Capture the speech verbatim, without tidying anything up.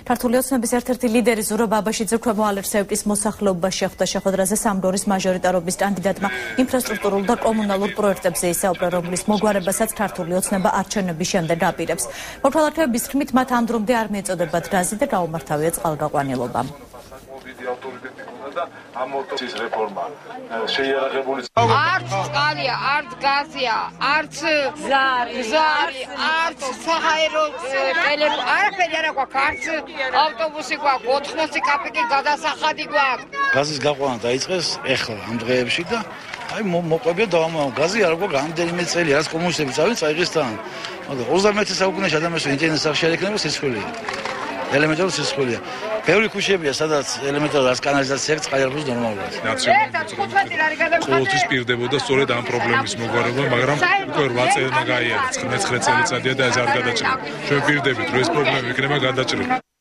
ქართული ოცნების ერთ-ერთი ლიდერი ზურაბ აბაშიძე ქვემო ალექსეევკის მოსახლეობას შეხვდა შეხვედრაზე სამგორის მაჟორიტარობის კანდიდატმა ინფრასტრუქტურულ და კომუნალურ პროექტებზე ისაუბრა, რომლის მოგვარებასაც ქართული ოცნება არჩევნების შემდეგ აპირებს. მოქალაქეების თქმით, მათ ამ დრომდე არ მიწეოდებათ გაზი და გაუმართავია წყალგაყვანილობა. ამორთის რეფორმა შეიარაღებული არც წყალია, არც გაზია, არც ზარი, არც საჰაერო ტელეფონი, არაფერი არ აქვს, არც ავტობუსი გვაქვს, ოთხმოცი კაპიკი გადასახადი გვაქვს. გაზის გაყვანა დაიწყეს ეხლა ამ დღეებში და აი მოყვებია დავამაო გაზი არ გვაქვს რამდენიმე წელი, რაც კომუნისტები წავიდნენ წაიღისთან. მაგრამ ოცდამეერთე საუკუნეში ადამიანს ინტერნეტს არ შეექნება სისხლია. ელემენტარული სისხლია. ბევრი ქუჩებია, სადაც ელემენტარული კანალიზაცია წყალი არ აქვს ნორმალურად. ყოველთვის პირდებოდა სწორედ ამ პრობლემის მოგვარება, მაგრამ უკვე რვა წელი გაიარა, მეცხრე წელიწადია და ეს არ გადაჭრება. ჩვენ პირდებით, რომ ეს პრობლემა იქნება გადაჭრილი.